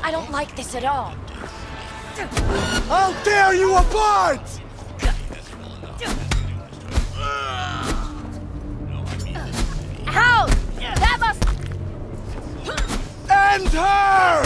I don't like this at all. How dare you abort! How? That must... End her!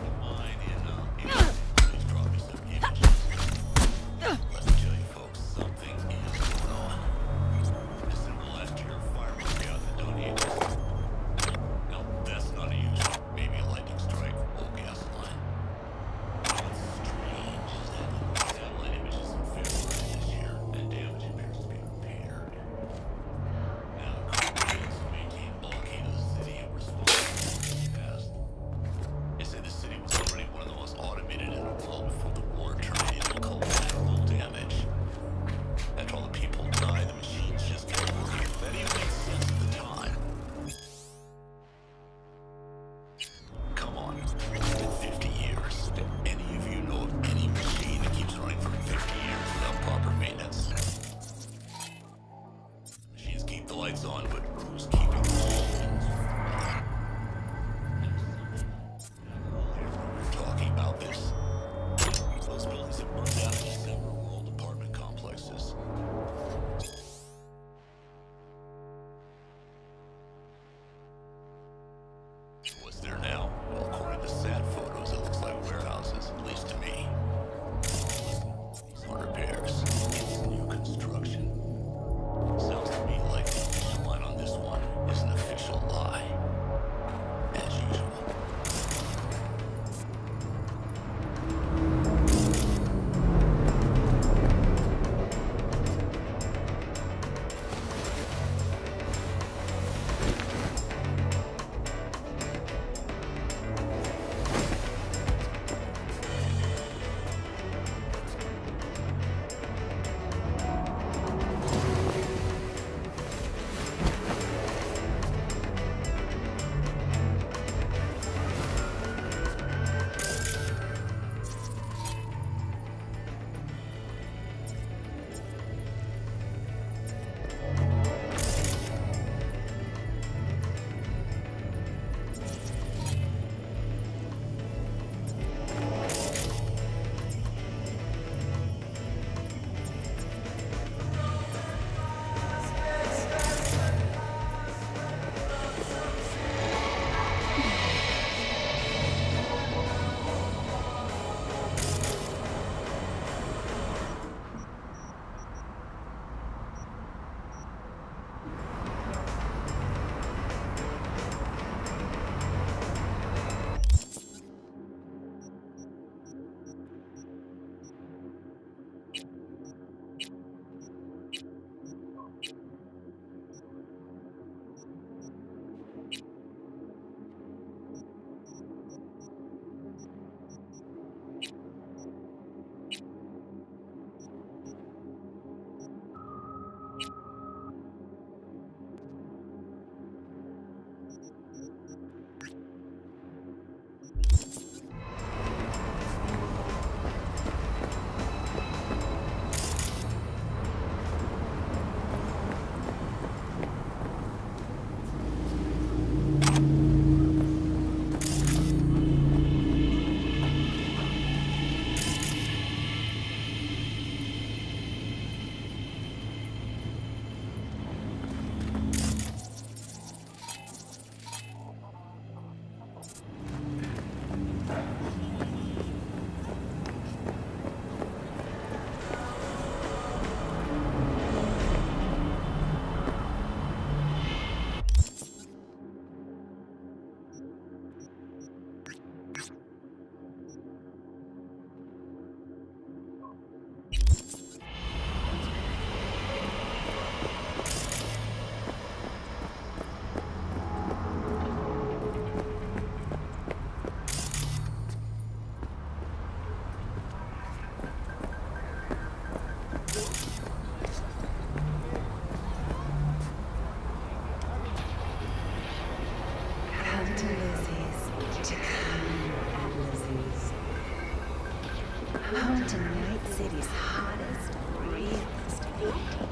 Home to Night City's hottest, realest beauty.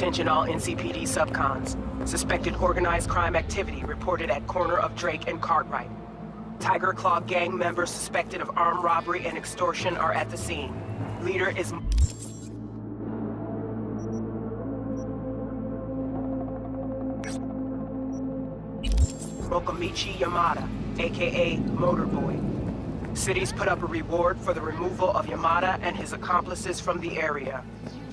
Attention all NCPD subcons. Suspected organized crime activity reported at corner of Drake and Cartwright. Tiger Claw gang members suspected of armed robbery and extortion are at the scene. Leader is Mokamichi Yamada, aka Motorboy. Cities put up a reward for the removal of Yamada and his accomplices from the area.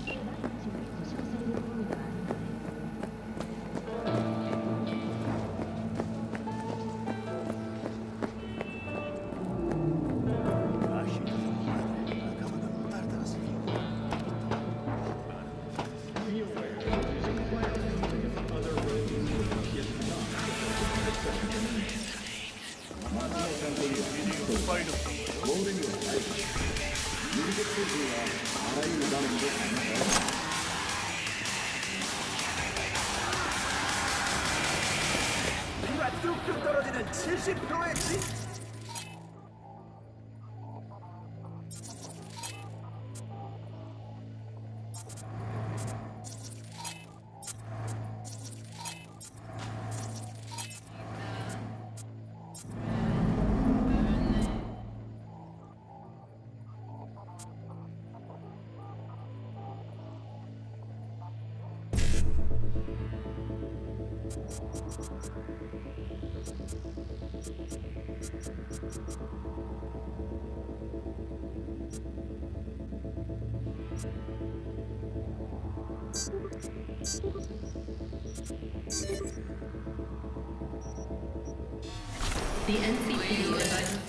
뚝뚝 떨어지는 70%의 진. The NCPD advises.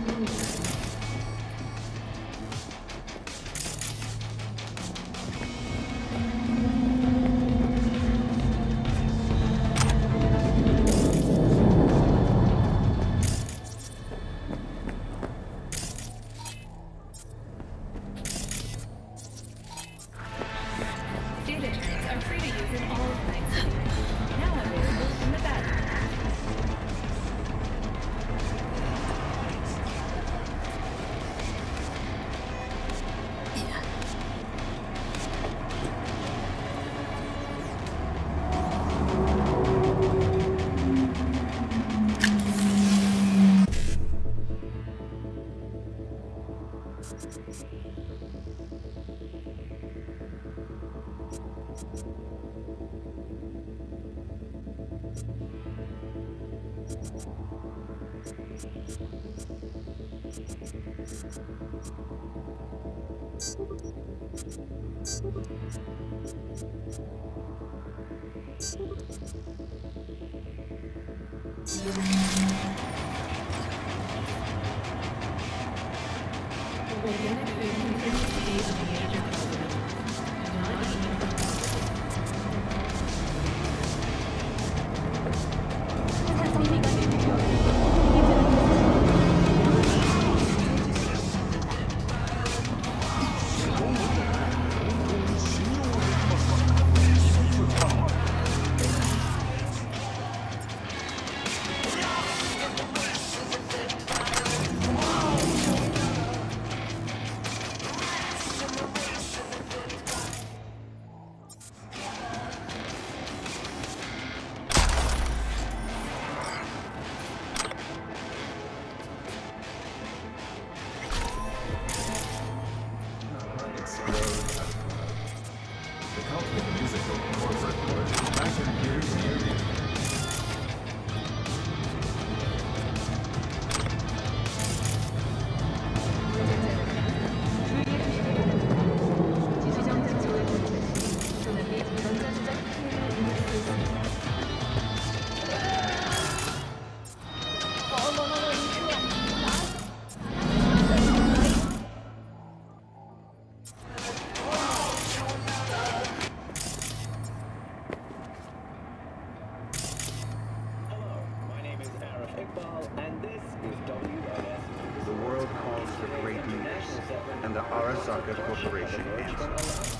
Corporation answers.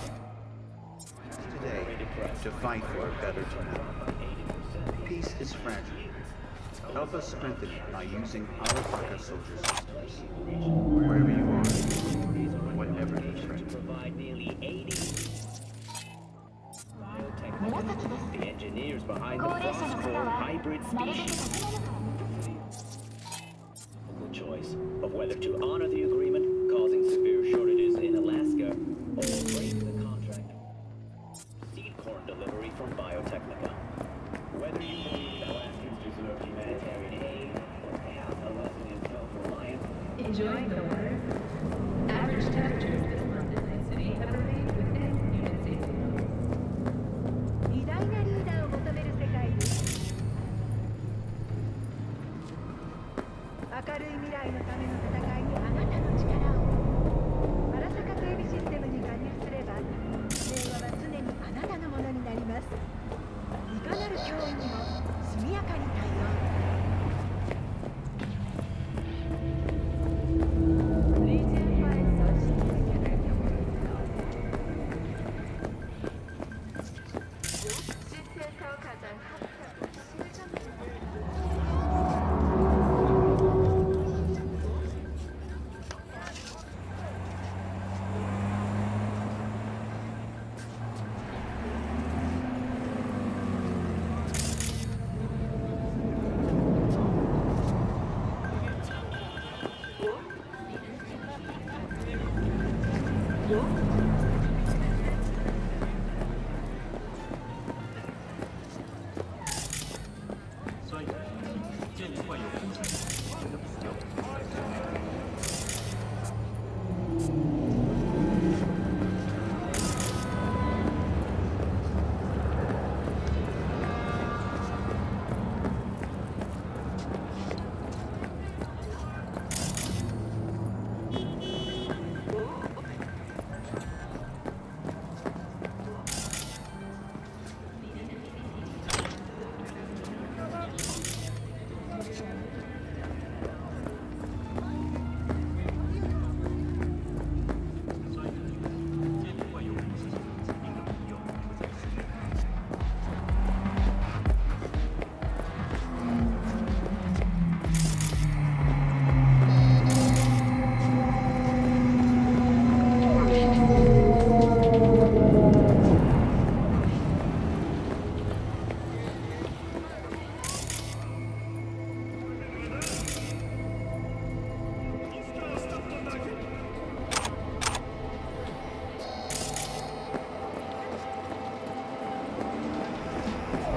Today, to fight for a better tomorrow. Peace is fragile. Help us strengthen it by using Arasaka soldier systems. Wherever you are, whatever the threat. The engineers behind the frost-core hybrid species. Choice of whether to honor the agreement, causing severe shortages in Alaska, or break the contract. Seed corn delivery from Biotechnica. Whether you believe Alaskans deserve humanitarian aid or have a lesson in self-reliance. Enjoying the weather? Average temperatures this month in Night City have remained within unit safety limits. 偉大なリーダーを求める世界です。明るい未来のための戦いにあなたの力を。アラサカ警備システムに加入すれば、平和は常にあなたのものになります。いかなる脅威にも速やかに対応。Legion 5送信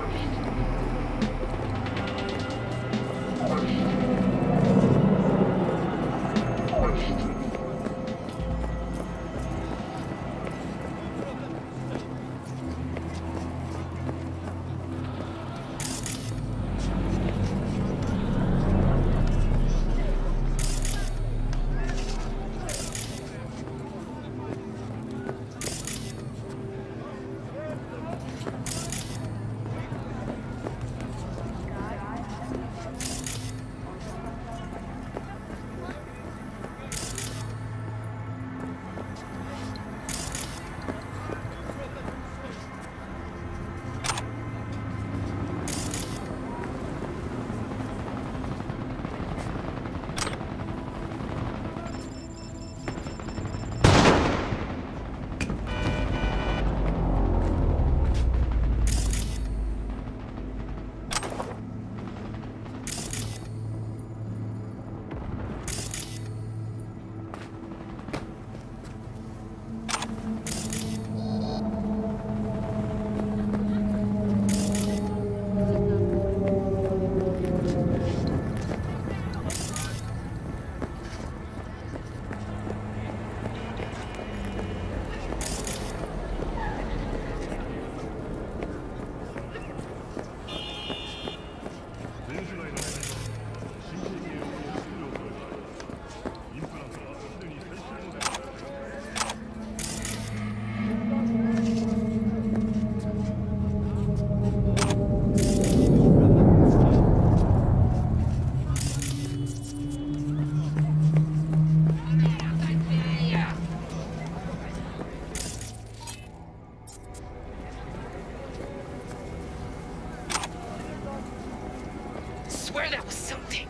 Swear that was something.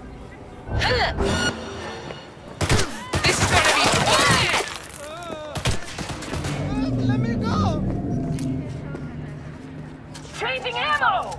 Huh. This is gonna be fun! Let me go! Changing ammo!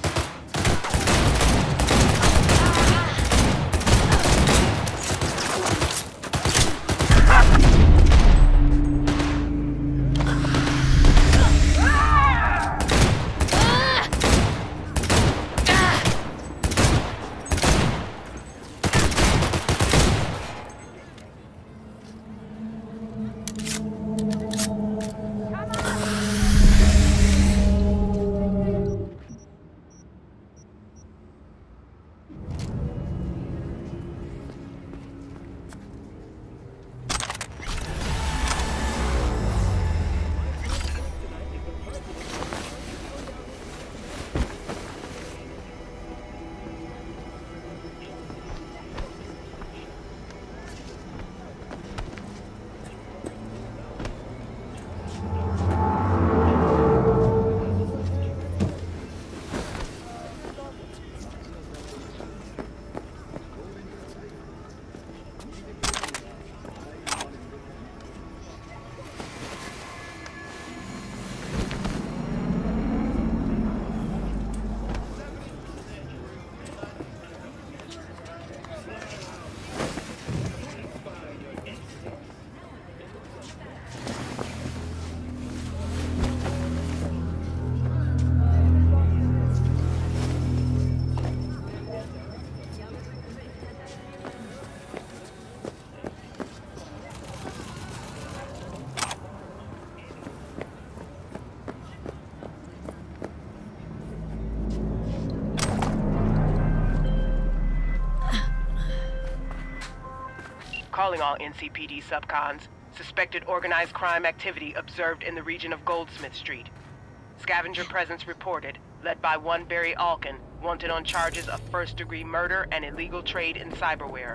Calling all NCPD subcons. Suspected organized crime activity observed in the region of Goldsmith Street. Scavenger presence reported, led by one Barry Alkin, wanted on charges of first-degree murder and illegal trade in cyberware.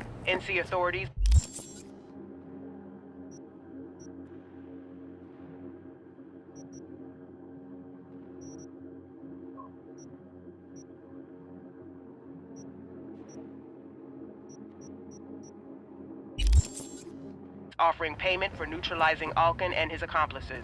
NC authorities offering payment for neutralizing Alkin and his accomplices.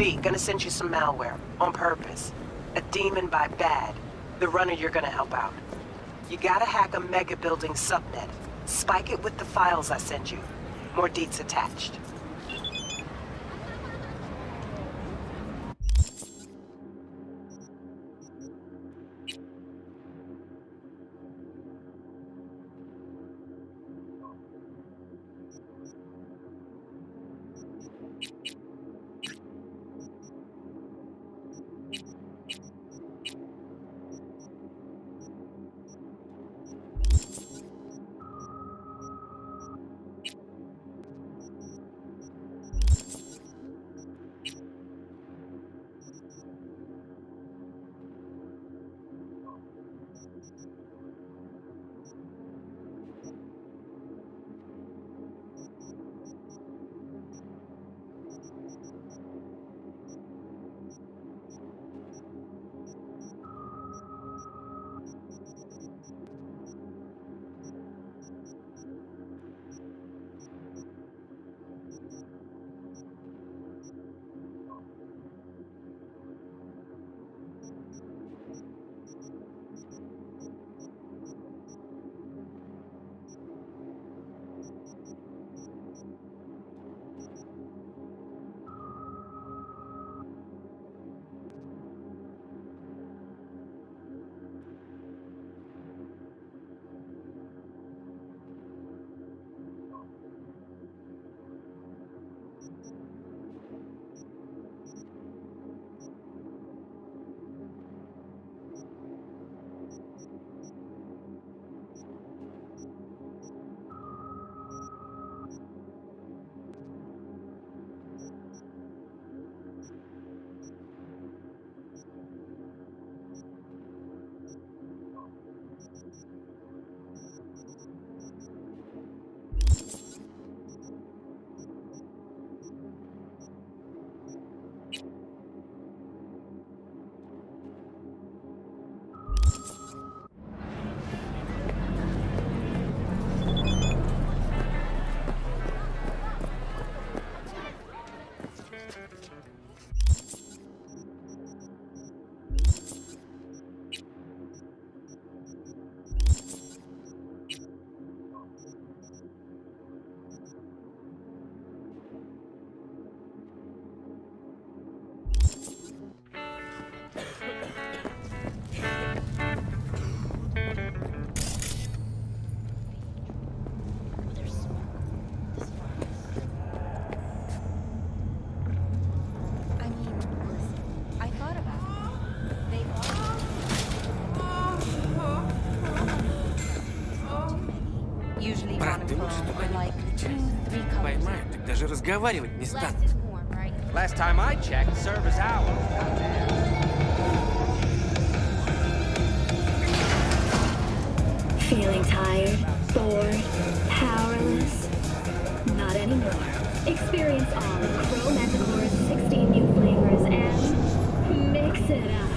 V, gonna send you some malware. On purpose. A demon by bad. The runner you're gonna help out. You gotta hack a mega building subnet. Spike it with the files I send you. More deets attached. Поймают, так даже разговаривать не станут. Last time I checked, server's hours. Feeling tired, bored, powerless? Not anymore. Experience all of Crow Manticore's 16 new flavors and mix it up.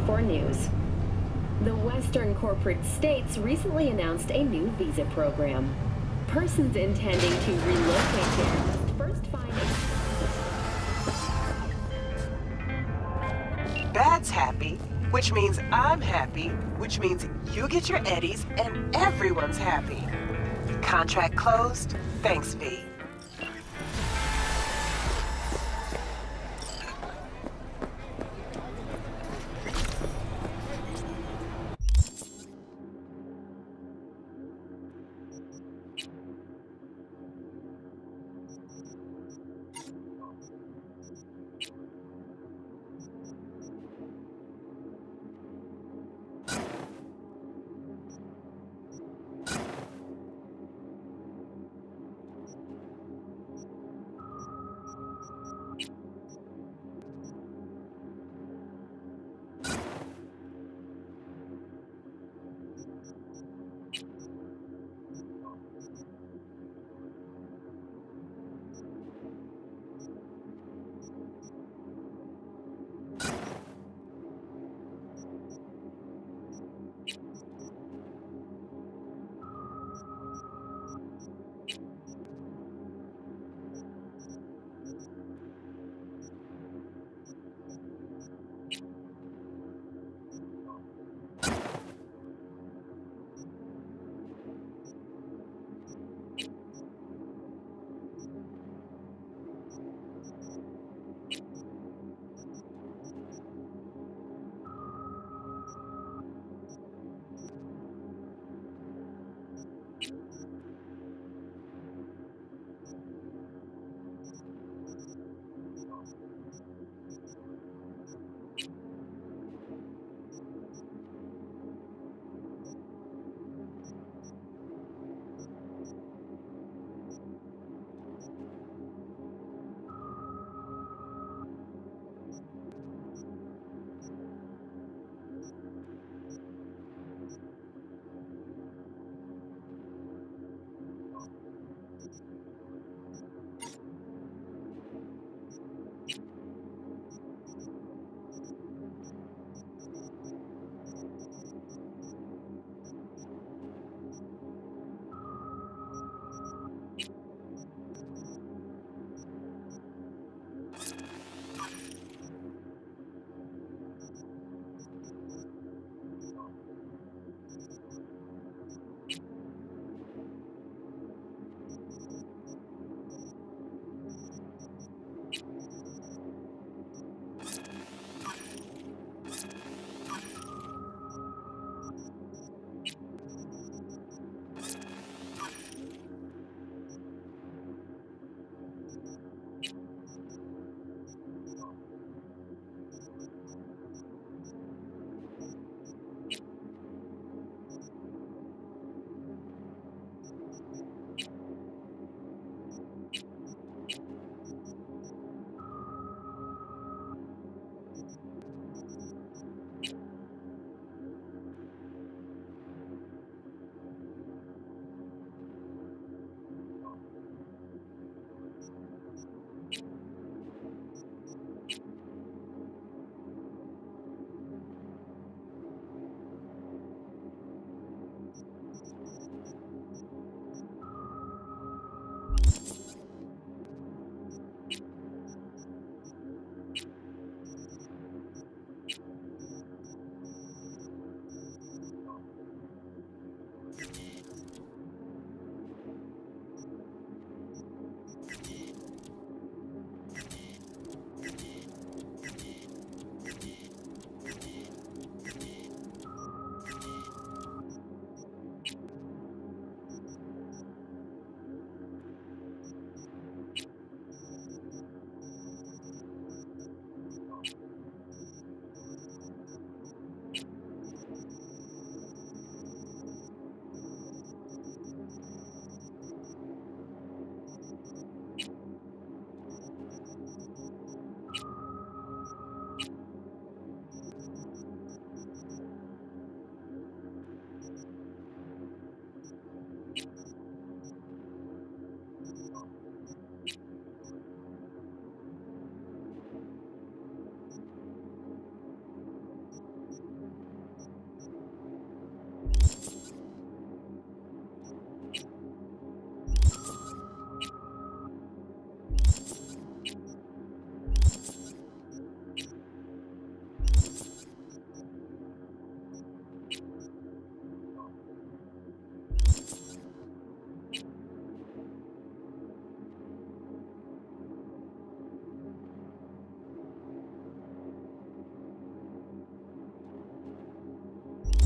for news. The Western corporate states recently announced a new visa program. Persons intending to relocate there must first find a... Dad's happy, which means I'm happy, which means you get your eddies and everyone's happy. Contract closed. Thanks, V.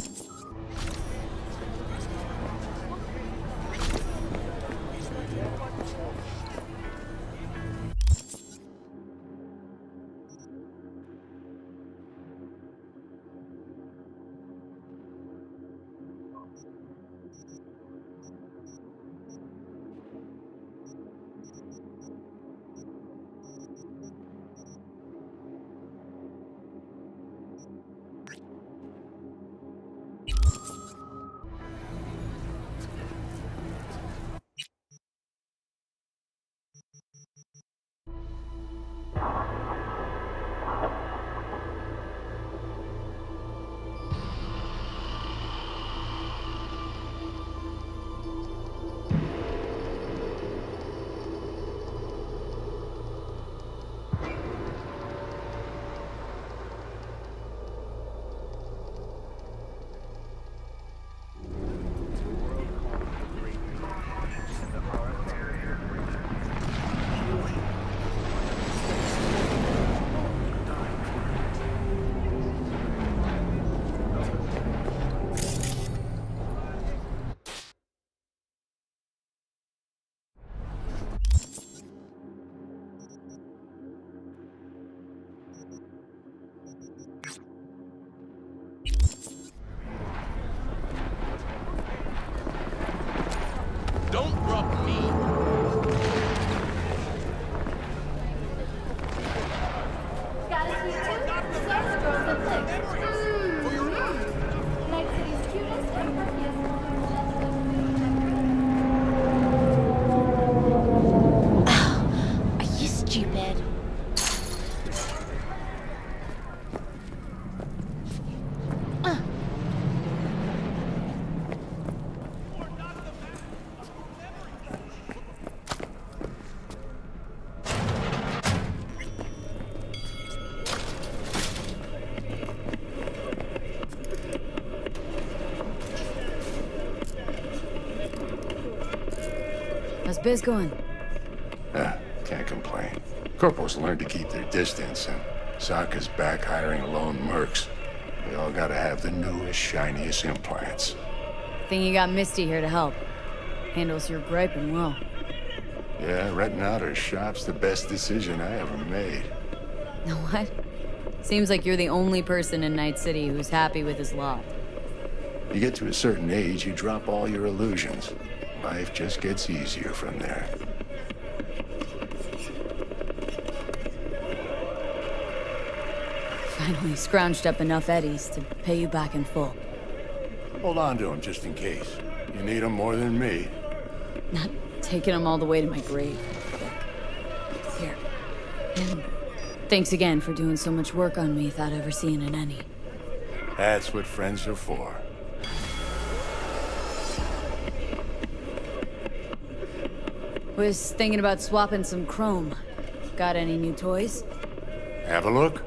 Don't rob me. Got a sweet tooth? So the girls have picked. Night City's cutest and perkiest. Are you stupid? How's biz going? Can't complain. Corporals learn to keep their distance, and Sokka's back hiring lone mercs. We all gotta have the newest, shiniest implants. Think you got Misty here to help. Handles your griping well. Yeah, renting out her shop's the best decision I ever made. Know what? Seems like you're the only person in Night City who's happy with his lot. You get to a certain age, you drop all your illusions. Life just gets easier from there. Finally scrounged up enough eddies to pay you back in full. Hold on to them just in case. You need them more than me. Not taking them all the way to my grave. Here. And thanks again for doing so much work on me without ever seeing an any. That's what friends are for. Was thinking about swapping some chrome. Got any new toys? Have a look.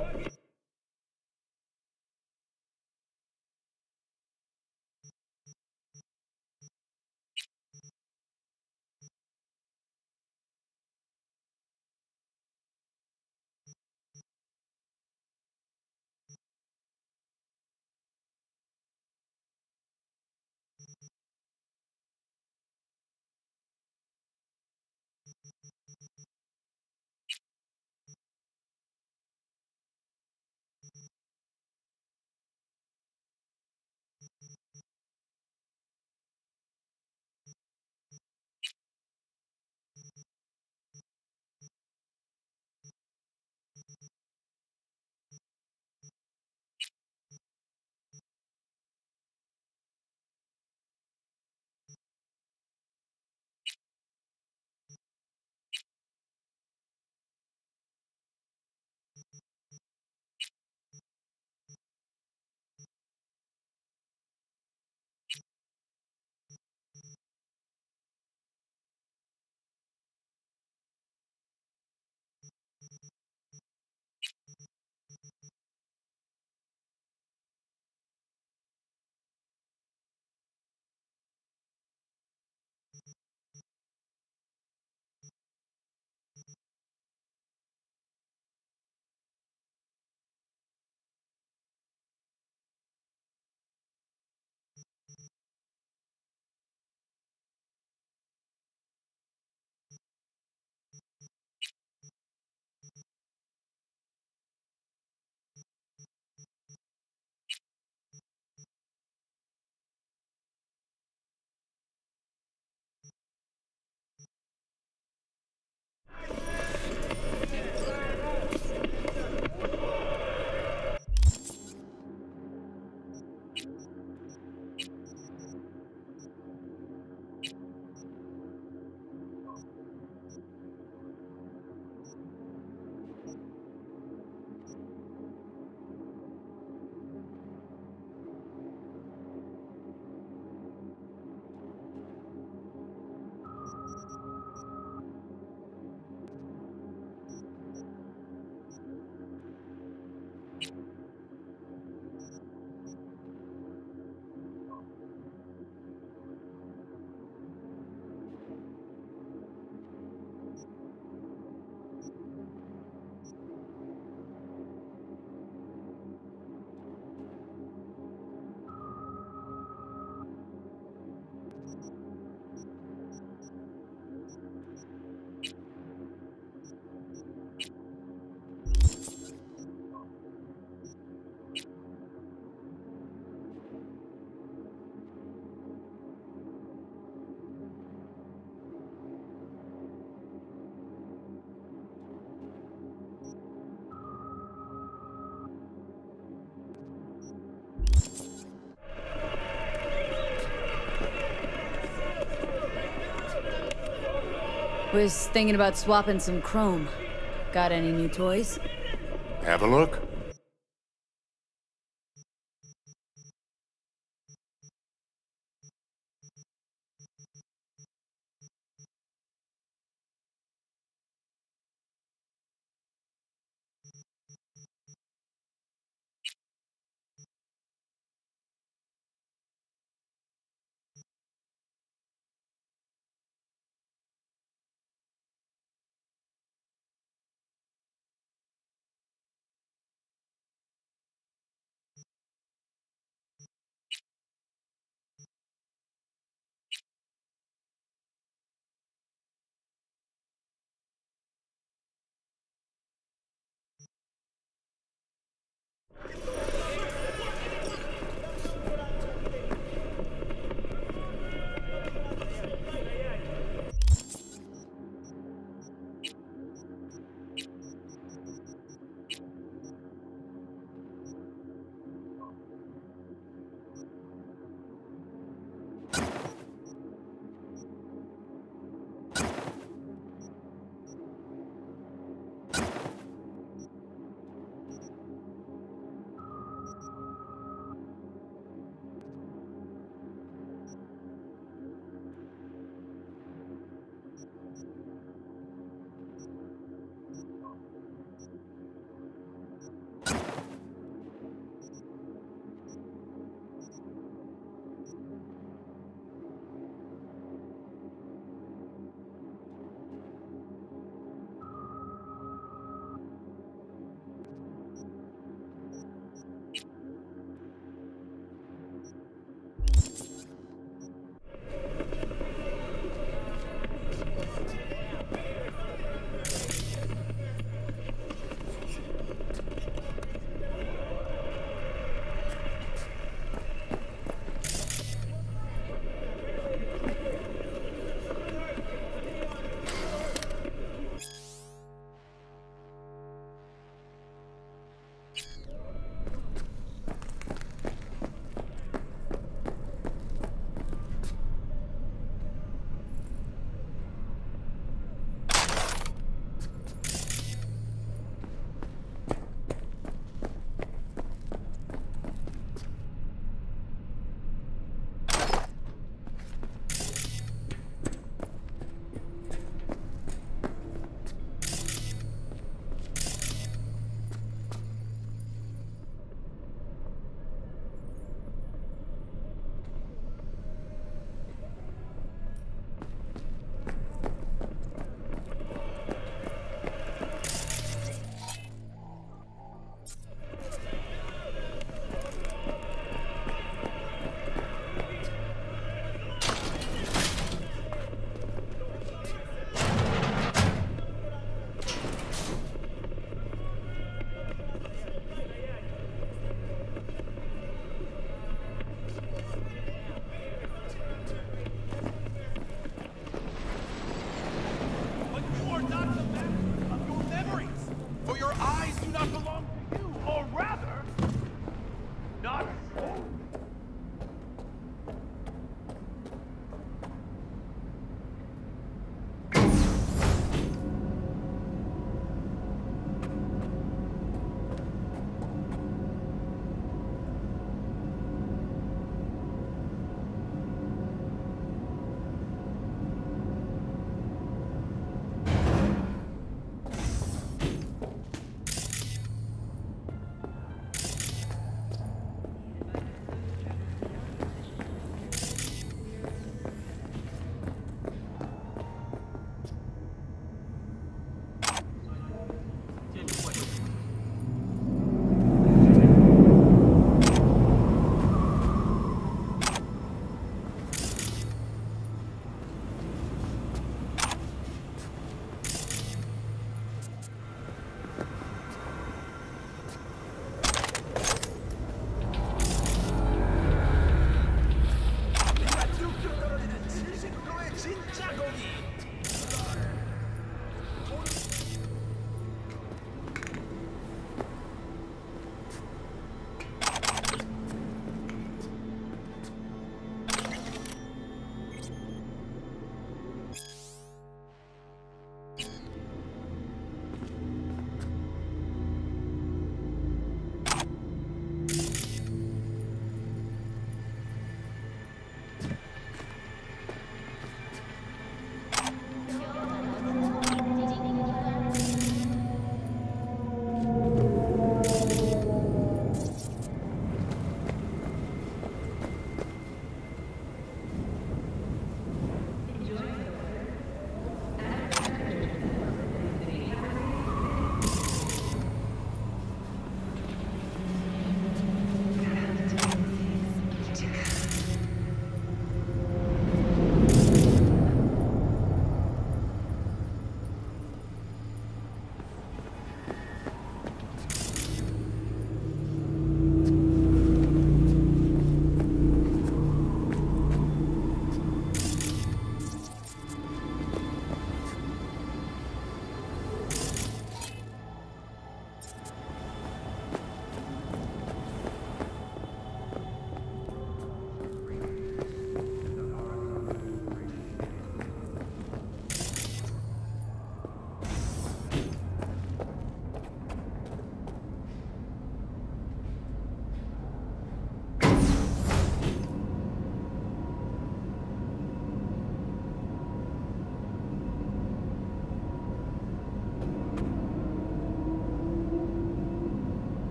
Was thinking about swapping some chrome. Got any new toys? Have a look.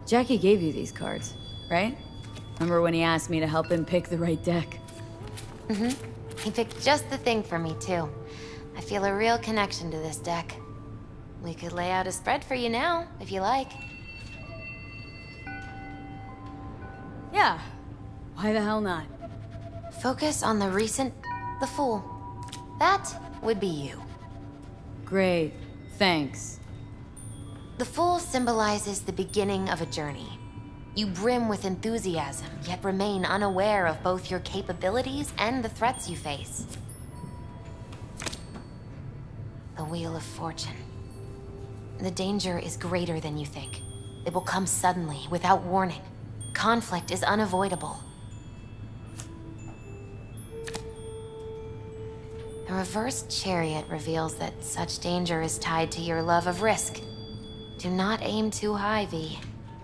Jackie gave you these cards, right? Remember when he asked me to help him pick the right deck? Mm-hmm. He picked just the thing for me, too. I feel a real connection to this deck. We could lay out a spread for you now, if you like. Yeah. Why the hell not? Focus on the recent... the Fool. That would be you. Great. Thanks. The Fool symbolizes the beginning of a journey. You brim with enthusiasm, yet remain unaware of both your capabilities and the threats you face. The Wheel of Fortune. The danger is greater than you think. It will come suddenly, without warning. Conflict is unavoidable. The reversed chariot reveals that such danger is tied to your love of risk. Do not aim too high, V.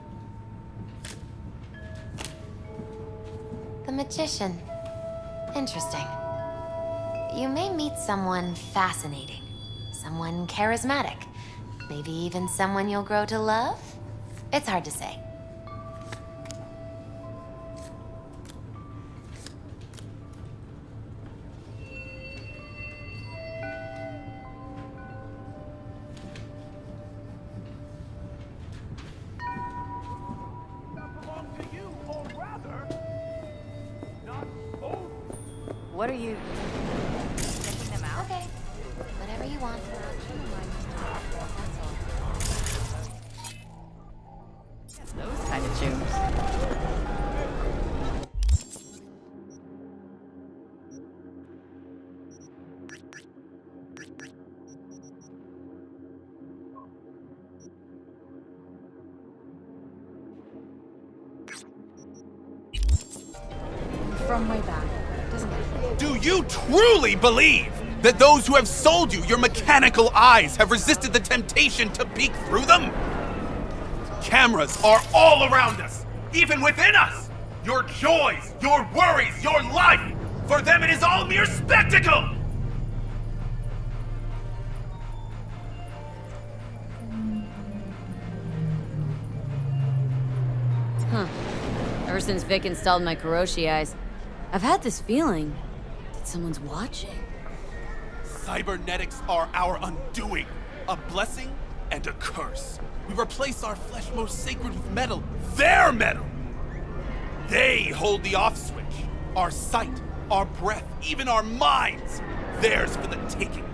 The Magician. Interesting. You may meet someone fascinating, someone charismatic, maybe even someone you'll grow to love? It's hard to say. What are you... checking them out? Okay. Whatever you want. Those kind of tunes. From way back. Do you truly believe that those who have sold you your mechanical eyes have resisted the temptation to peek through them? Cameras are all around us, even within us. Your joys, your worries, your life. For them it is all mere spectacle. Huh. Ever since Vic installed my Kuroshi eyes, I've had this feeling that someone's watching. Cybernetics are our undoing, a blessing and a curse. We replace our flesh most sacred with metal, their metal. They hold the off switch, our sight, our breath, even our minds, theirs for the taking.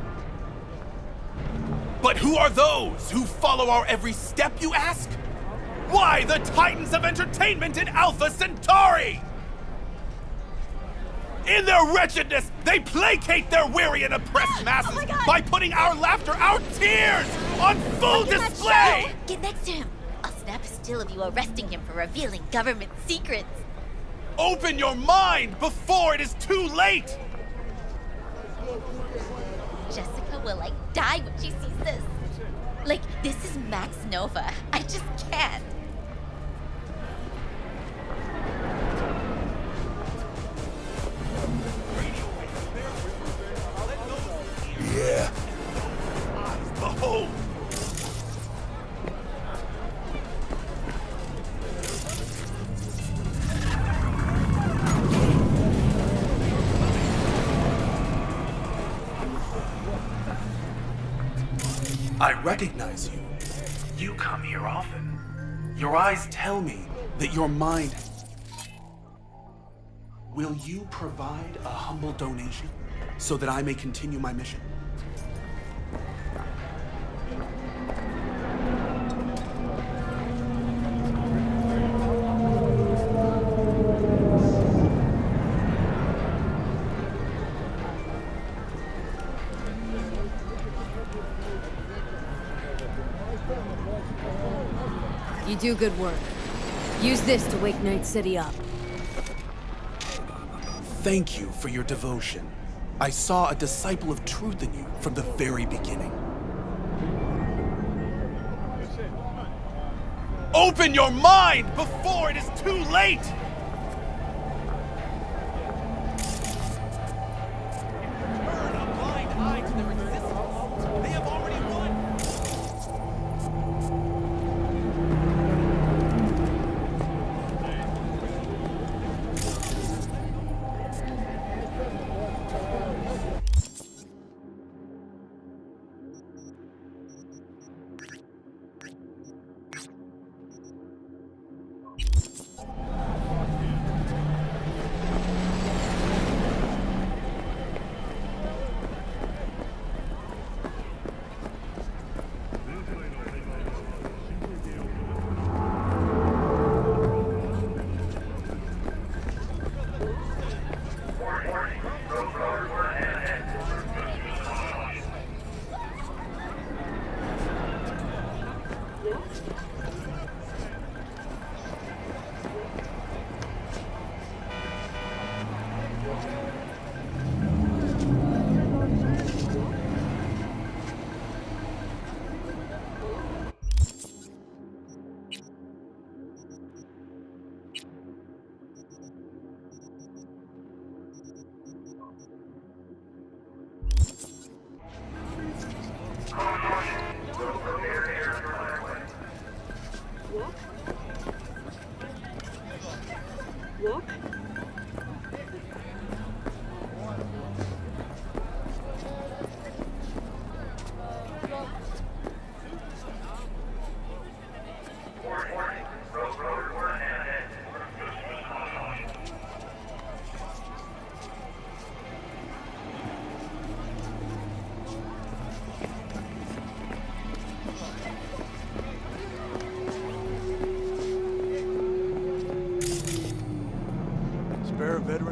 But who are those who follow our every step, you ask? Why, the titans of entertainment in Alpha Centauri! In their wretchedness, they placate their weary and oppressed masses by putting our laughter, our tears, on full display! Get next to him. I'll snap a still of you arresting him for revealing government secrets. Open your mind before it is too late! Jessica will, die when she sees this. This is Max Nova. I just can't. Yeah. Behold! I recognize you. You come here often. Your eyes tell me that your mind... Will you provide a humble donation so that I may continue my mission? You do good work. Use this to wake Night City up. Thank you for your devotion. I saw a disciple of truth in you from the very beginning. Open your mind before it is too late! Turn a blind eye to their existence. They have already won.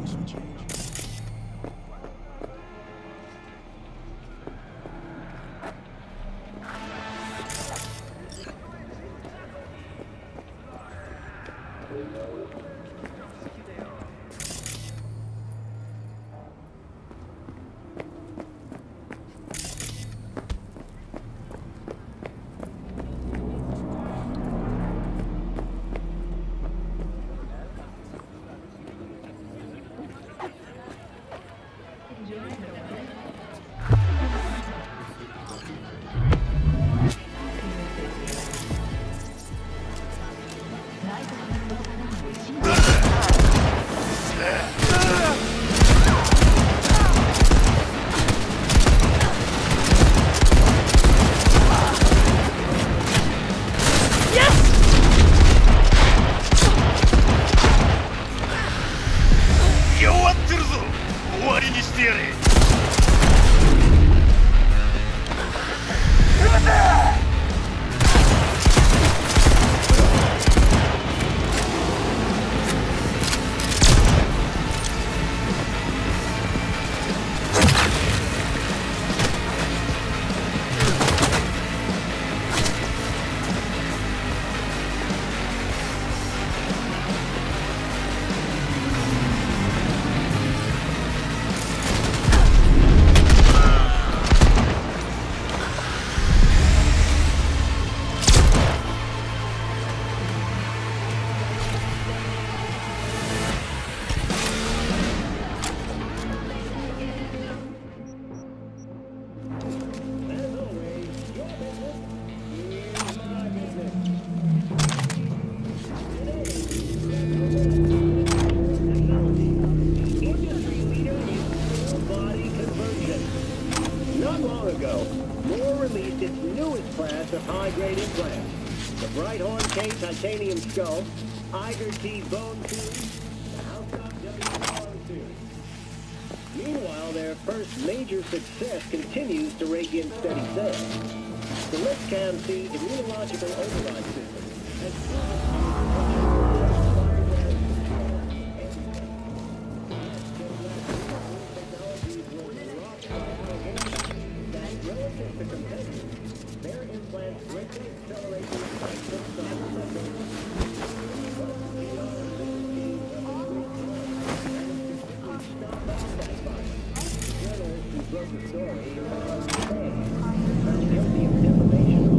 Titanium skull, Eiger T bone tube, the House of W tube. Meanwhile, their first major success continues to rake in steady sales. The LiftCam C immunological override system has relative to competitors, their implants greatly accelerate the effects of broke the story found guilty of defamation.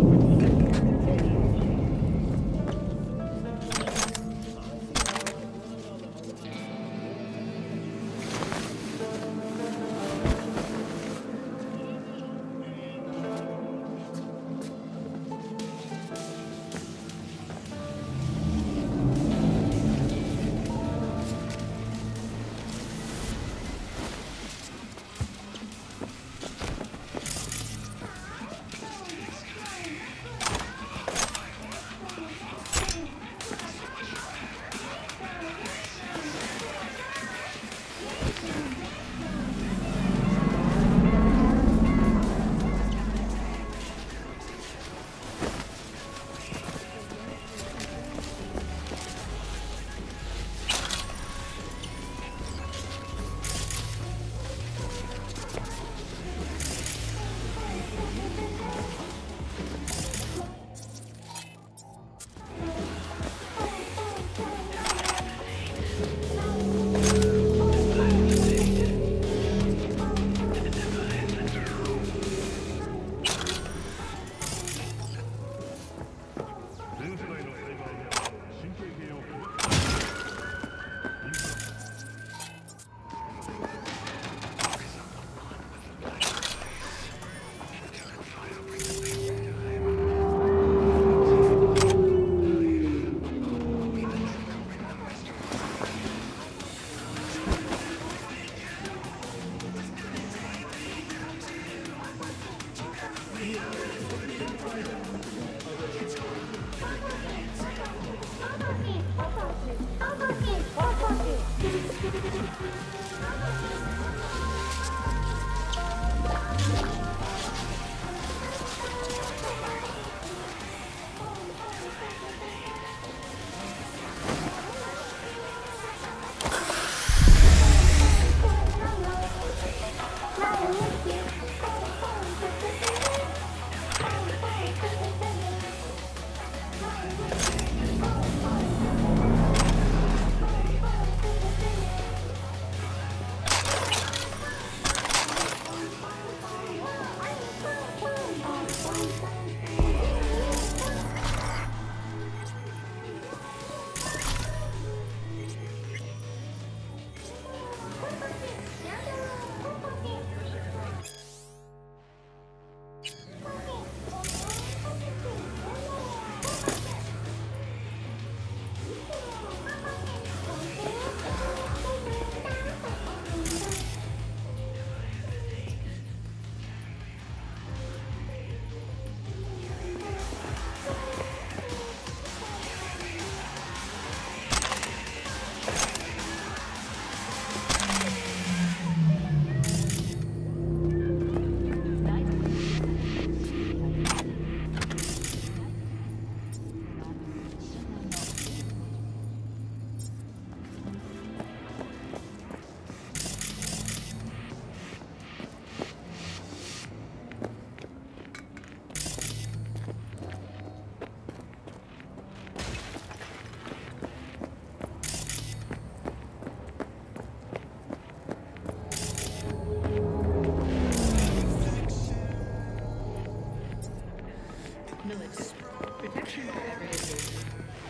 Military. Protection for everyone.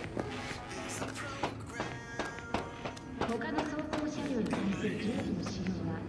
他の走行車両に対する銃器の使用は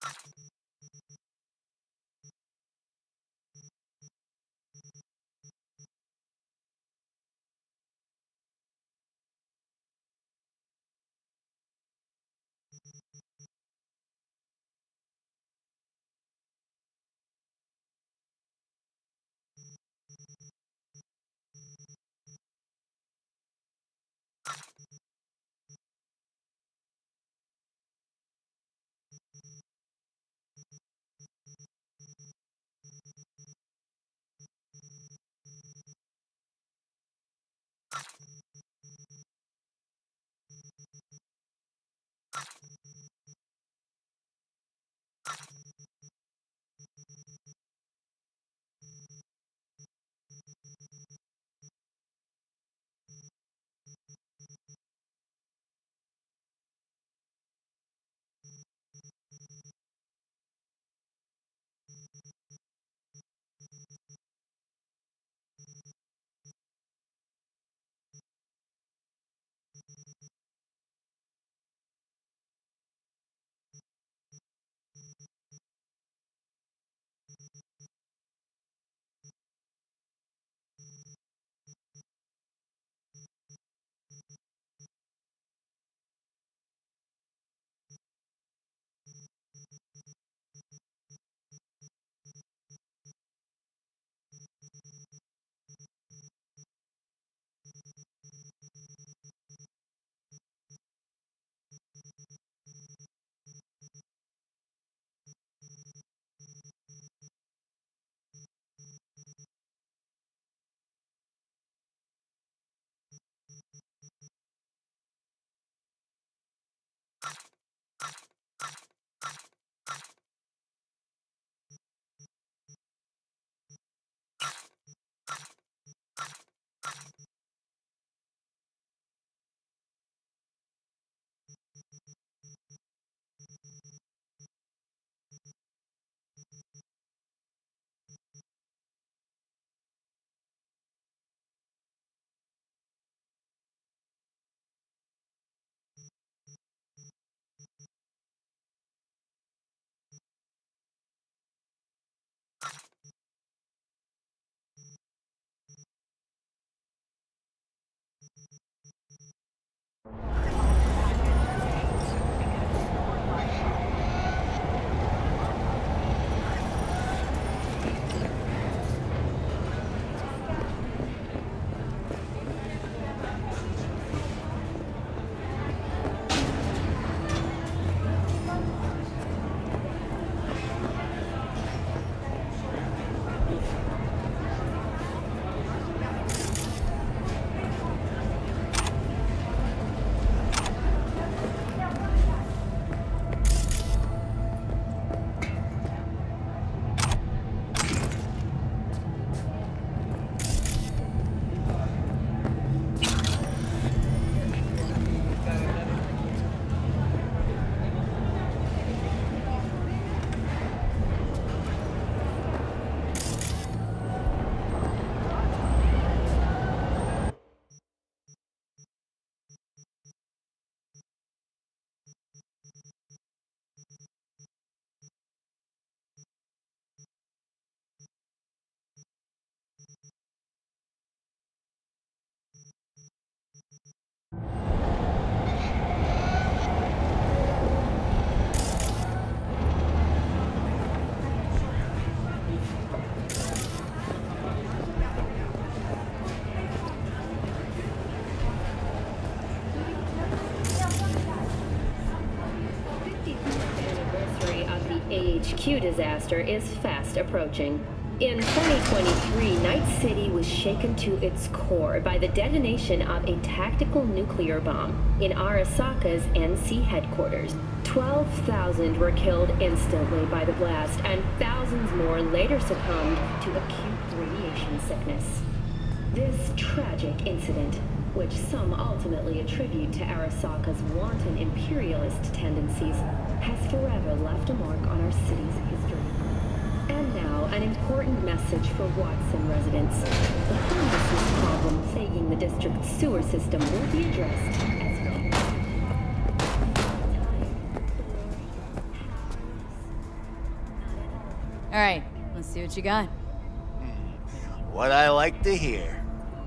HQ disaster is fast approaching. In 2023, Night City was shaken to its core by the detonation of a tactical nuclear bomb in Arasaka's NC headquarters. 12,000 were killed instantly by the blast, and thousands more later succumbed to acute radiation sickness. This tragic incident, which some ultimately attribute to Arasaka's wanton imperialist tendencies, has forever left a mark on our city's history. And now, an important message for Watson residents. The homelessness problem plaguing the district's sewer system will be addressed as well. Alright, let's see what you got. What I like to hear.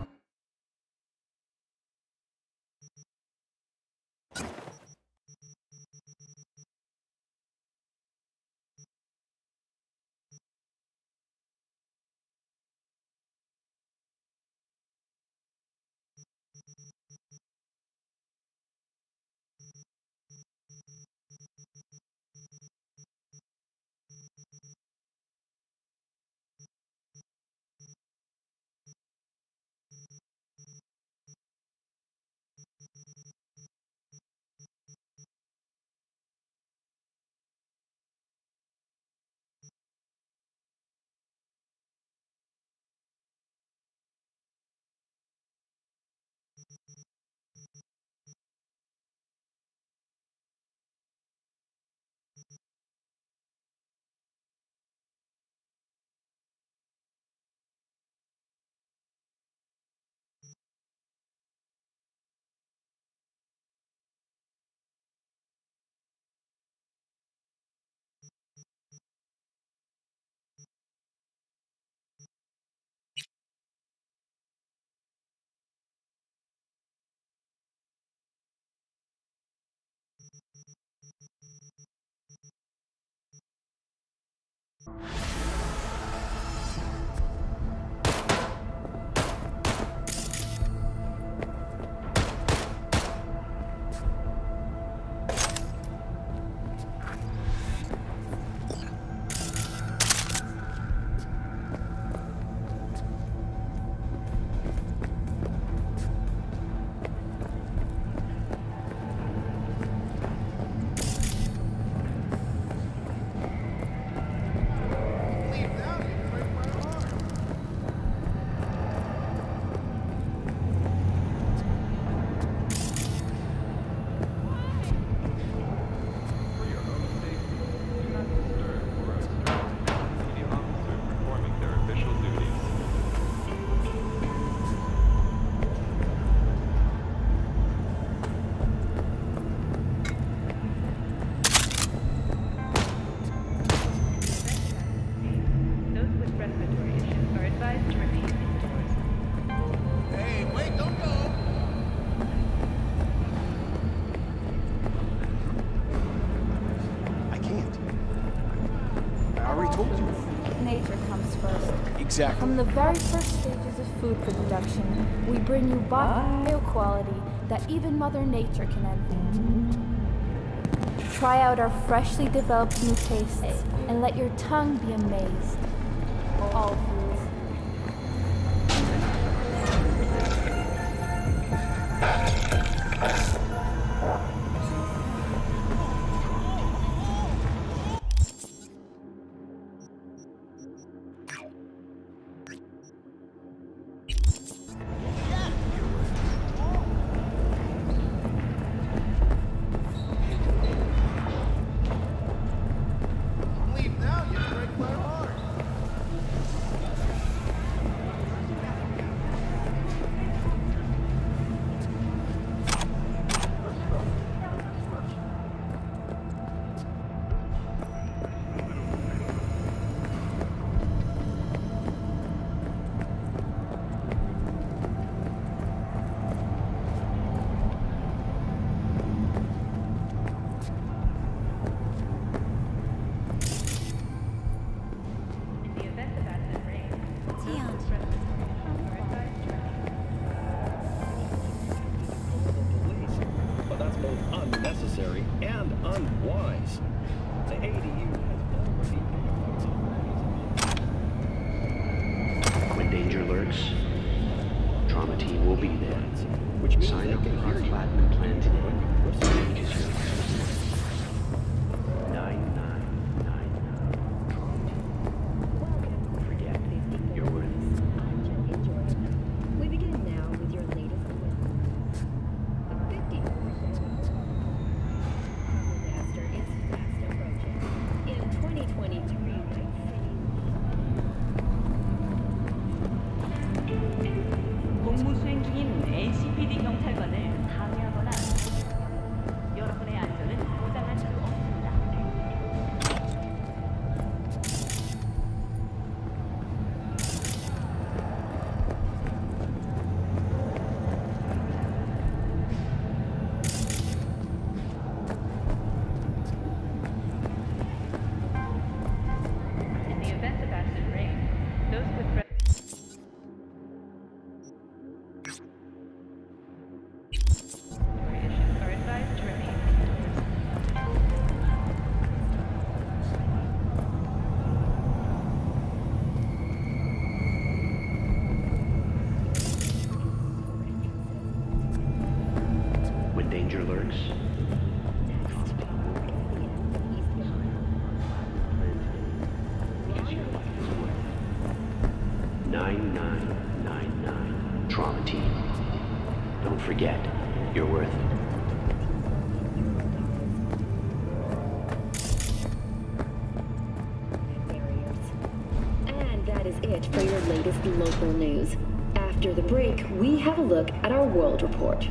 Exactly. From the very first stages of food production, we bring you bio-quality that even Mother Nature can envy. Try out our freshly developed new tastes and let your tongue be amazed. All foods. Unnecessary and unwise. The ADU has already... When danger lurks, trauma team will be there. Which means sign up for our platinum plan today. Changes your life. 9999 trauma team. Forget your worth. We begin now with your latest disaster is fast approaching. In 2023, 공무 수행 중인 LCPD 경찰관을 방해하거나 여러분의 안전 danger lurks. Because your life is worth it. 9999 Trauma Team. Don't forget, you're worth it. And that is it for your latest local news. After the break, we have a look at our world report.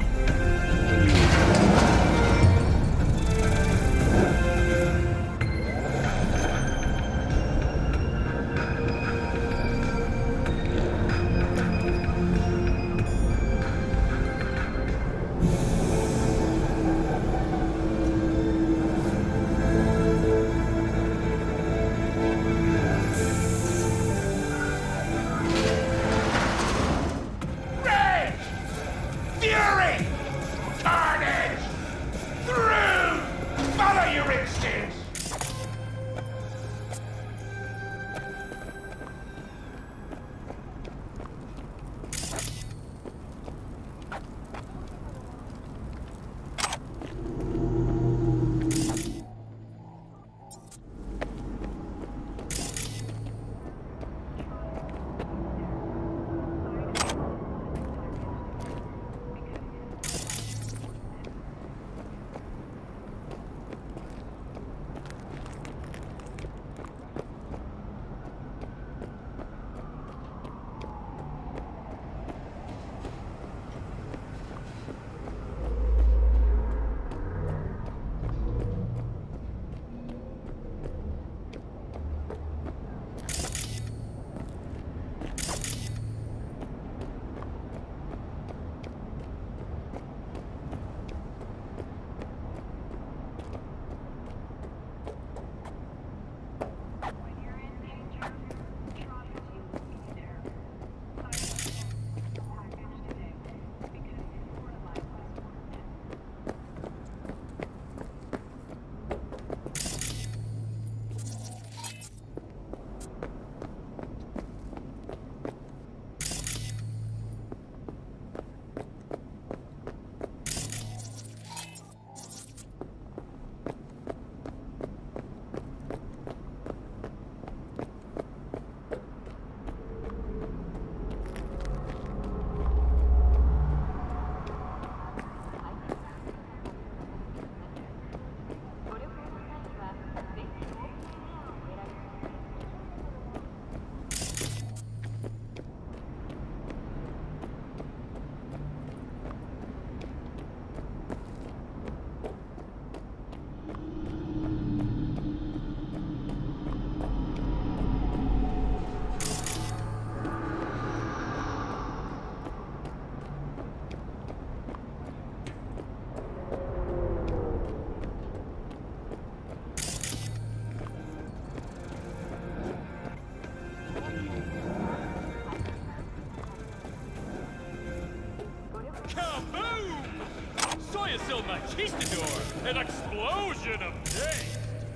An explosion of taste!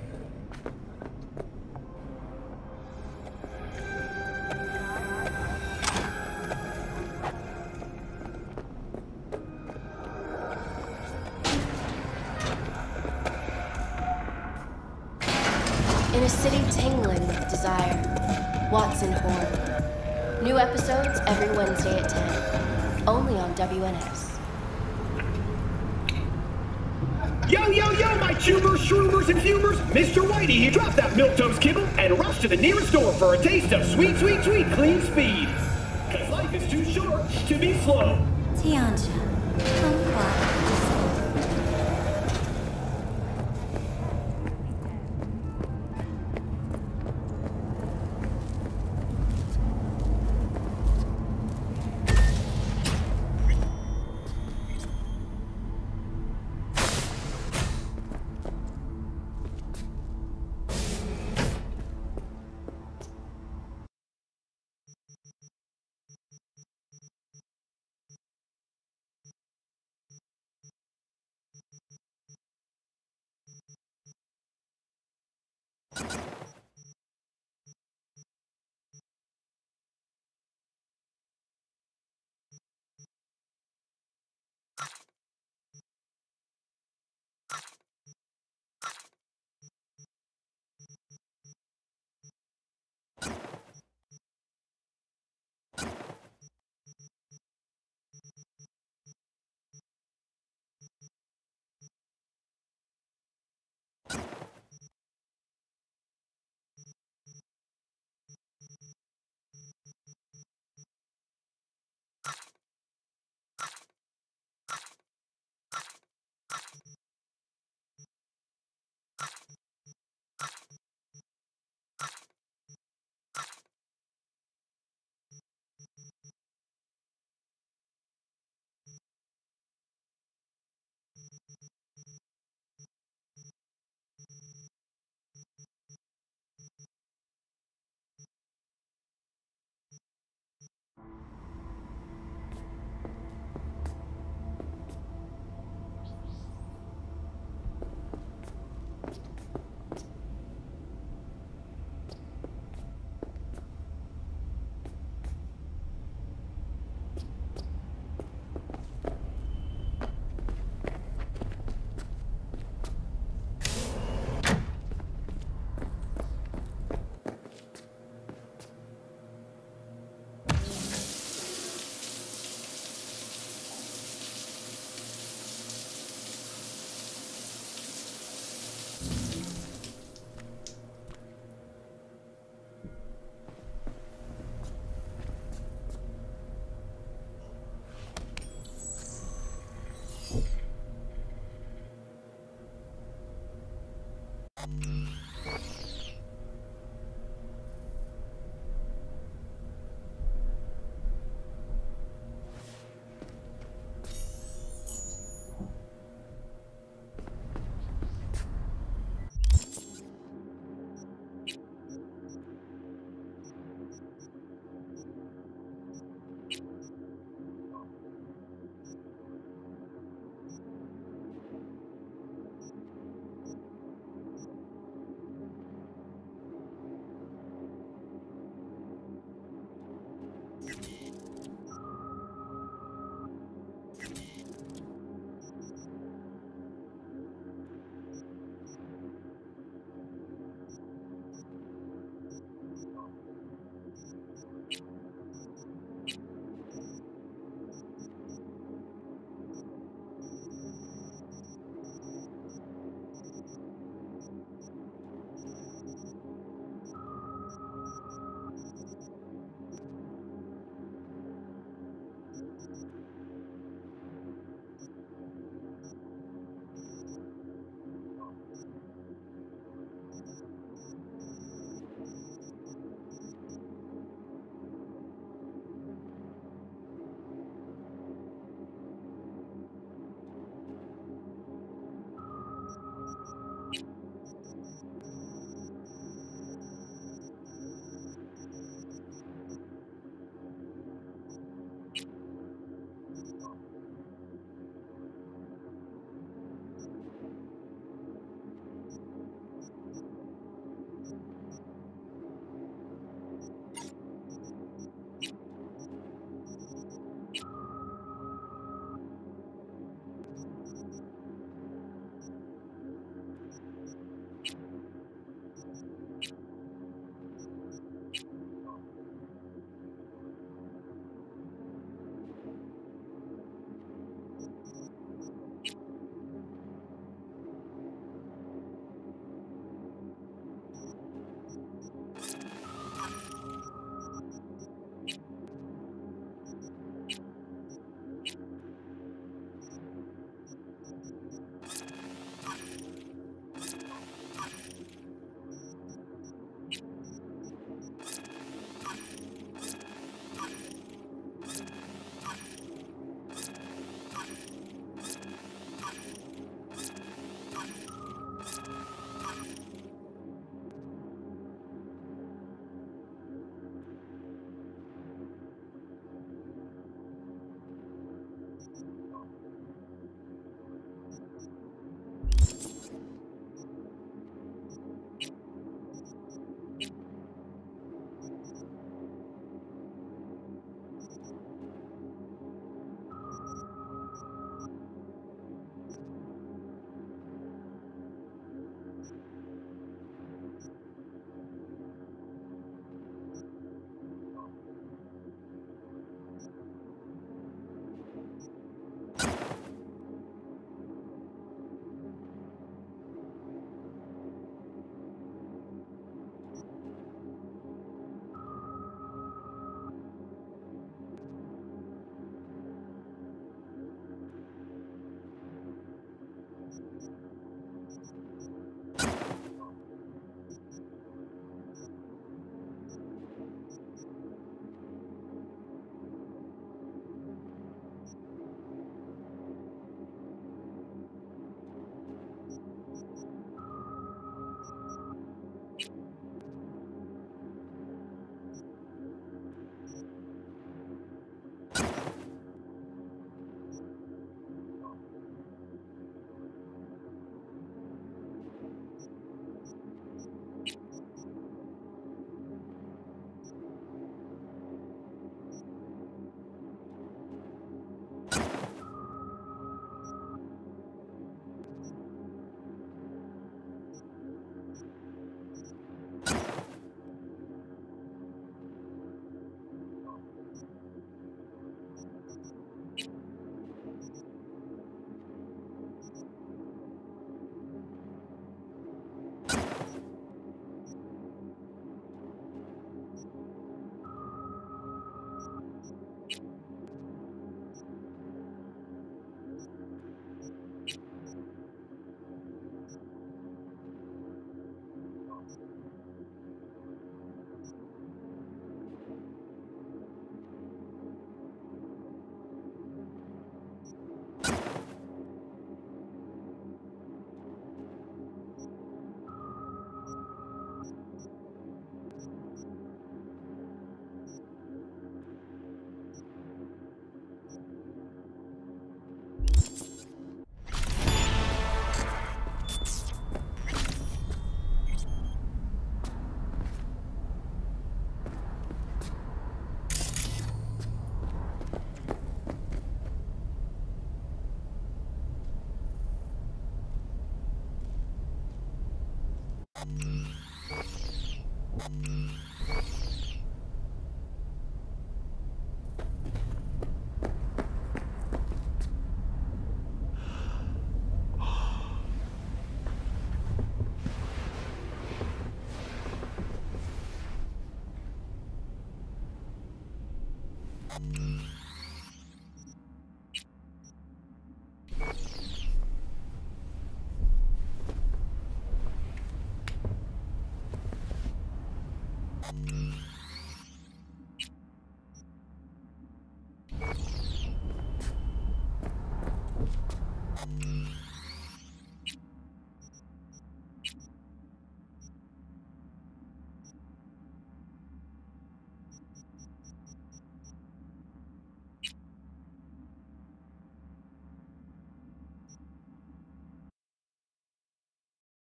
In a city tingling with desire, Watson Horror. New episodes every Wednesday at 10. Only on WNS. Yo, yo, yo, my tubers, shroomers, and fumers! Mr. Whitey, he dropped that milquetoast kibble and rushed to the nearest store for a taste of sweet, sweet, sweet clean speed. Cause life is too short to be slow. Tianjia, come quiet.